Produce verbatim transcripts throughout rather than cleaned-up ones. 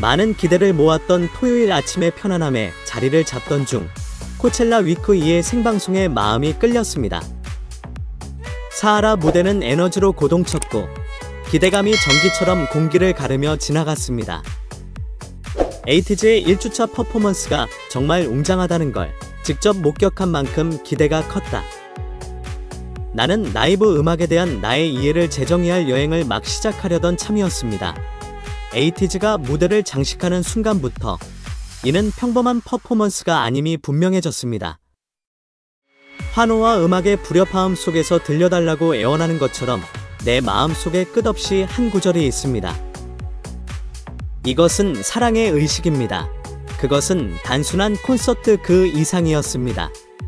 많은 기대를 모았던 토요일 아침의 편안함에 자리를 잡던 중 코첼라 위크 이의 생방송에 마음이 끌렸습니다. 사하라 무대는 에너지로 고동쳤고 기대감이 전기처럼 공기를 가르며 지나갔습니다. 에이티즈의 일 주차 퍼포먼스가 정말 웅장하다는 걸 직접 목격한 만큼 기대가 컸다. 나는 라이브 음악에 대한 나의 이해를 재정의할 여행을 막 시작하려던 참이었습니다. 에이티즈가 무대를 장식하는 순간부터 이는 평범한 퍼포먼스가 아님이 분명해졌습니다. 환호와 음악의 불협화음 속에서 들려달라고 애원하는 것처럼 내 마음속에 끝없이 한 구절이 있습니다. 이것은 사랑의 의식입니다. 그것은 단순한 콘서트 그 이상이었습니다.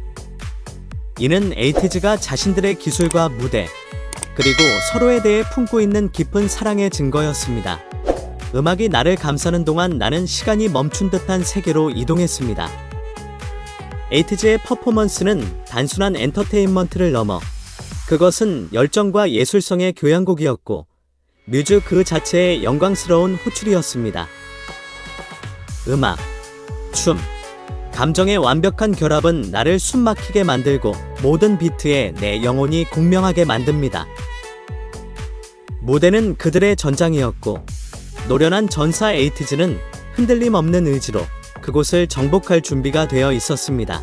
이는 에이티즈가 자신들의 기술과 무대, 그리고 서로에 대해 품고 있는 깊은 사랑의 증거였습니다. 음악이 나를 감싸는 동안 나는 시간이 멈춘 듯한 세계로 이동했습니다. 에이티즈의 퍼포먼스는 단순한 엔터테인먼트를 넘어 그것은 열정과 예술성의 교향곡이었고 뮤즈 그 자체의 영광스러운 호출이었습니다. 음악, 춤, 감정의 완벽한 결합은 나를 숨막히게 만들고 모든 비트에 내 영혼이 공명하게 만듭니다. 무대는 그들의 전장이었고 노련한 전사 에이티즈는 흔들림 없는 의지로 그곳을 정복할 준비가 되어 있었습니다.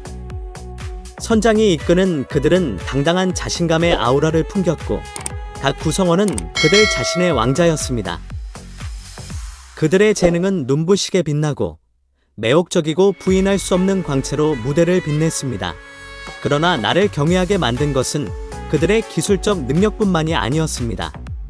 선장이 이끄는 그들은 당당한 자신감의 아우라를 풍겼고 각 구성원은 그들 자신의 왕자였습니다. 그들의 재능은 눈부시게 빛나고 매혹적이고 부인할 수 없는 광채로 무대를 빛냈습니다. 그러나 나를 경외하게 만든 것은 그들의 기술적 능력뿐만이 아니었습니다.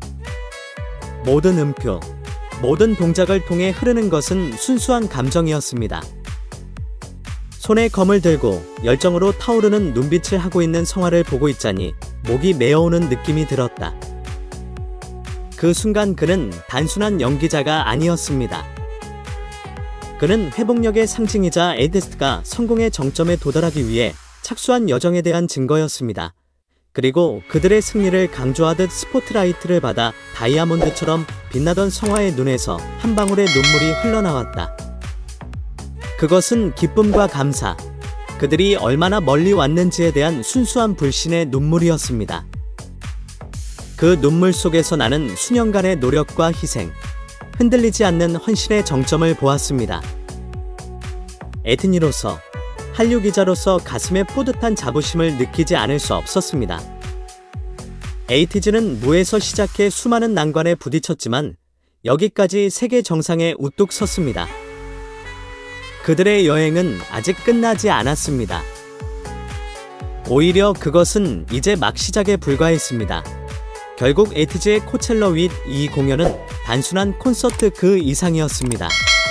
모든 음표, 모든 동작을 통해 흐르는 것은 순수한 감정이었습니다. 손에 검을 들고 열정으로 타오르는 눈빛을 하고 있는 성화를 보고 있자니 목이 메어오는 느낌이 들었다. 그 순간 그는 단순한 연기자가 아니었습니다. 그는 회복력의 상징이자 에이티즈가 성공의 정점에 도달하기 위해 착수한 여정에 대한 증거였습니다. 그리고 그들의 승리를 강조하듯 스포트라이트를 받아 다이아몬드처럼 빛나던 성화의 눈에서 한 방울의 눈물이 흘러나왔다. 그것은 기쁨과 감사, 그들이 얼마나 멀리 왔는지에 대한 순수한 불신의 눈물이었습니다. 그 눈물 속에서 나는 수년간의 노력과 희생, 흔들리지 않는 헌신의 정점을 보았습니다. 에트니로서, 한류 기자로서 가슴에 뿌듯한 자부심을 느끼지 않을 수 없었습니다. 에이티즈는 무에서 시작해 수많은 난관에 부딪혔지만 여기까지 세계 정상에 우뚝 섰습니다. 그들의 여행은 아직 끝나지 않았습니다. 오히려 그것은 이제 막 시작에 불과했습니다. 결국 에이티즈의 코첼라 윗 이 공연은 단순한 콘서트 그 이상이었습니다.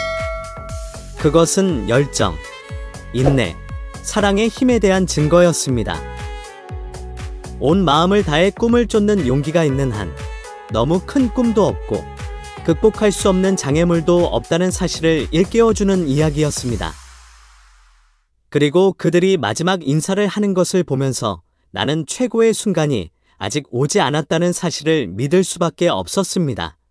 그것은 열정, 인내, 사랑의 힘에 대한 증거였습니다. 온 마음을 다해 꿈을 쫓는 용기가 있는 한 너무 큰 꿈도 없고 극복할 수 없는 장애물도 없다는 사실을 일깨워주는 이야기였습니다. 그리고 그들이 마지막 인사를 하는 것을 보면서 나는 최고의 순간이 아직 오지 않았다는 사실을 믿을 수밖에 없었습니다.